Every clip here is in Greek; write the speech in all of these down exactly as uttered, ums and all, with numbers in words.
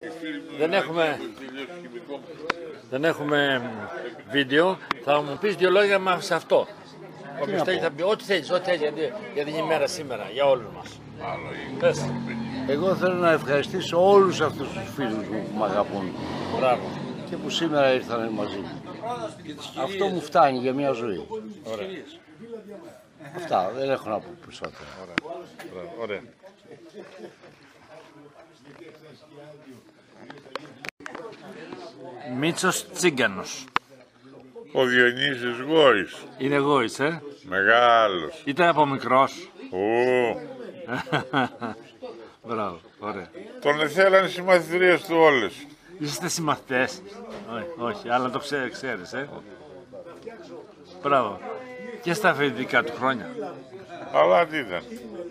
Δεν έχουμε, δεν έχουμε βίντεο, θα μου πεις δύο λόγια μα σε αυτό. Όποιος θέλει θα πει ό,τι θέλεις, ό,τι θέλεις για, για την ημέρα σήμερα, για όλους μας. Πες. Εγώ θέλω να ευχαριστήσω όλους αυτούς τους φίλους μου που με αγαπούν. Μπράβο. Και που σήμερα ήρθαν μαζί μου. Αυτό μου φτάνει για μια ζωή. Ωραία. Αυτά, δεν έχω να πω περισσότερα. Ωραία. Ωραία. Μίτσος Τσίγκανος. Ο Διονύσης Γόης. Είναι Γόης, ε. Μεγάλος. Ήταν από μικρός. Ω. Μπράβο, ωραία. Τον εθέλαν οι συμμαθητρίες του όλες. Είστε συμμαθητές. Όχι, όχι, αλλά το ξέρεις, ξέρεις, ε. Μπράβο. Και στα φοιτητικά του χρόνια. Αλλά τι ήταν.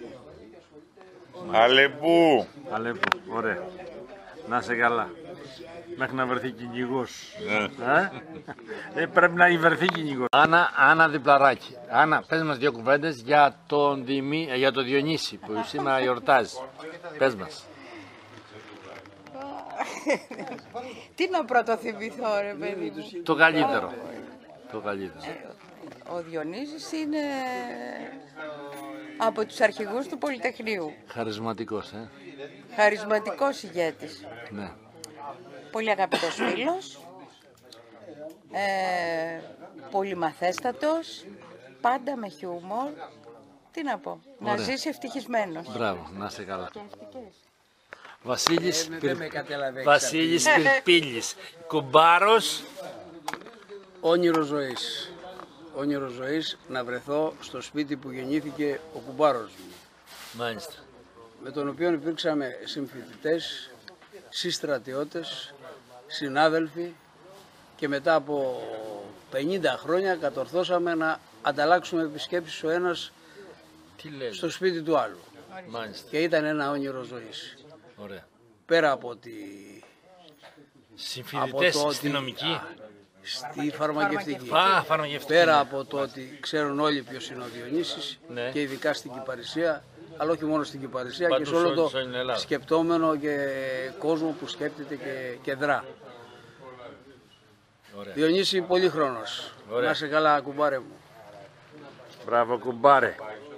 Αλεπού. Αλεπού, ωραία. Να είσαι καλά. Μέχρι να βρεθεί κυνηγός. Ναι. Ε? ε, πρέπει να βρεθεί κυνηγός. Άννα, Άννα Διπλαράκη. Άννα, πες μας δύο κουβέντες για τον, Δημή, για τον Διονύση που σήμερα γιορτάζει. Πες μας. Τι να πρωτοθυμηθώ ρε παιδί μου. Το καλύτερο. Το καλύτερο. Ο Διονύσης είναι από τους αρχηγούς του Πολυτεχνείου. Χαρισματικός, ε. Χαρισματικός ηγέτης. Ναι. Πολύ αγαπητός φίλος. Ε, πολυμαθέστατος. Πάντα με χιούμορ. Τι να πω. Ωραία. Να ζήσει ευτυχισμένος. Μπράβο, να είσαι καλά. Βασίλης, Ε, Πυρ... δεν με καταλαβαίνεις. Βασίλης Πυρπίλης. Κουμπάρος. Όνειρο ζωής. Όνειρο ζωής να βρεθώ στο σπίτι που γεννήθηκε ο κουμπάρος μου. Μάλιστα. Με τον οποίο υπήρξαμε συμφοιτητές, συστρατιώτες, συνάδελφοι και μετά από πενήντα χρόνια κατορθώσαμε να ανταλλάξουμε επισκέψεις ο ένας Τι λέει. στο σπίτι του άλλου. Μάλιστα. Και ήταν ένα όνειρο ζωής. Ωραία. Πέρα από τη... Συμφοιτητές από το αστυνομικοί. ότι- Στη φαρμακευτική. Α, φαρμακευτική. Πέρα από το ότι ξέρουν όλοι ποιος είναι ο Διονύσης, Ναι. και ειδικά στην Κυπαρισία, αλλά όχι μόνο στην Κυπαρισία, Παντού και σε όλο σε το όλη την Ελλάδα. σκεπτόμενο και κόσμο που σκέπτεται και, και δρά. Ωραία. Διονύση, πολύ χρόνος. Ωραία. Να είσαι καλά, κουμπάρε μου. Μπράβο κουμπάρε.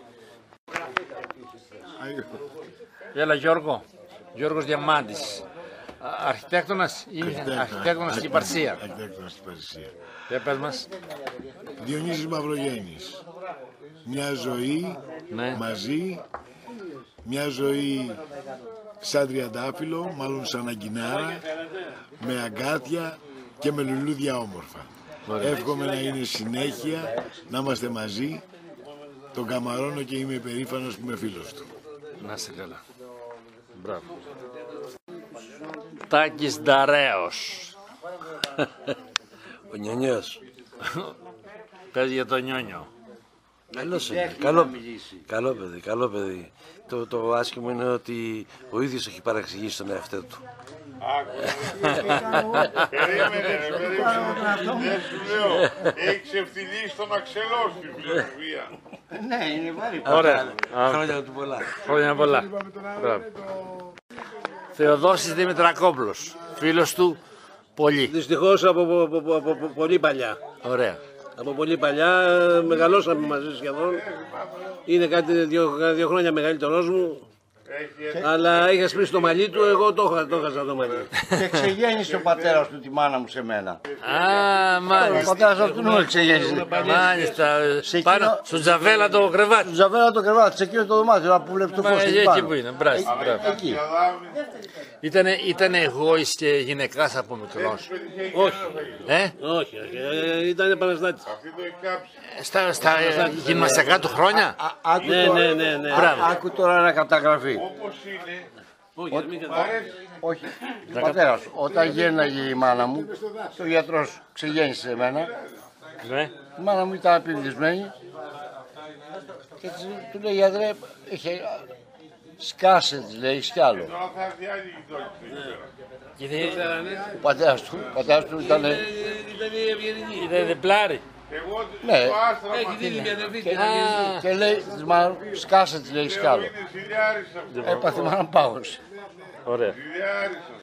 Έλα Γιώργο. Γιώργος Διαμάντης. Α, Αρχιτέκτονας ή αρχιτέκτονας στην Κυπαρσία. Αρχιτέκτονας στην Κυπαρσία. Για πες μας. Διονύσης Μαυρογέννης. Μια ζωή Ναι. μαζί, μια ζωή σαν τριαντάφυλλο, μάλλον σαν αγκινάρα, με αγκάθια και με λουλούδια όμορφα. Ωραία. Εύχομαι να είναι συνέχεια, να είμαστε μαζί. Τον καμαρώνω και είμαι περήφανος που είμαι φίλος του. Να είσαι καλά. Μπράβο. Τάκης Νταρέος. Ο Νιονιός. Πες για τον Νιόνιο. Καλός είναι. Καλό, καλό παιδί, καλό παιδί. Το, το άσχημο είναι ότι ο ίδιος έχει παραξηγήσει τον εαυτό του. Περίμενε, ρε, περίμενε. Δεν σου λέω. Έχεις ευθυνή στο να ξελώσει τη φιλοσοφία. Ναι, είναι βάρη. Ωραία. Χρόνια του πολλά. Χρόνια πολλά. Μπράβο. Θεοδόσης Δημητρακόπουλος. Φίλος του πολύ. Δυστυχώς από, από, από, από, από πολύ παλιά. Ωραία. Από πολύ παλιά, μεγαλώσαμε μαζί σχεδόν. Είναι κάτι δύο, δύο χρόνια μεγαλύτερός μου. Αλλά είχε σπίσει το μαλλί του, εγώ το είχα, το είχα το μαλλί. Και ξεγέννησε ο πατέρας του τη μάνα μου σε μένα. Α, Ο μάλιστα. πατέρας αυτού νου ξεγέννησε. Μάλιστα. Σε Πάνω εκείνο- στο τζαβέλα το κρεβάτι. Του ζαβέρα το κρεβάτι, σε εκείνο το δωμάτιο που βλέπει το Μα, φως εκεί εκεί πάνω. που είναι. Μπράβο. μπράβο. Εκεί. Ήτανε, ήτανε εγώης και γυναικάς από μικρός. Όχι, Ε, όχι, όχι. Ε, ήταν επαναστάτης. Αυτή το έχει κάψει. στα, στα ε, γυμναστικά του χρόνια. Α, άκου Ναι, τώρα- ναι, ναι, ναι. Μπράβο. Άκου τώρα να καταγραφεί. Όπως είναι. Όχι, μην κατα- Όχι, ο πατέρας σου. Όταν γένναγε η μάνα μου, και ο γιατρός ξεγέννησε εμένα, Ναι. η μάνα μου ήταν απειβδισμένη και της- του λέει γιατρέ, είχε σκάσε της λέει κι άλλο. Τώρα θα έρθει άλλη γειτόνισσα. Και δεν- Ο πατέρας του, ο πατέρας του ήταν, Ήταν ευγενική. Ήταν διπλάρι. Εγώ ναι, το άστραμα. Έχει δει μια αδερφή. Α, και λέει της μάνα σκάσε της λέει κι άλλο. Είναι ζηλιάρισα. Έπαθε μάνα πάγωση. ωραία. Ζηλιάρισα.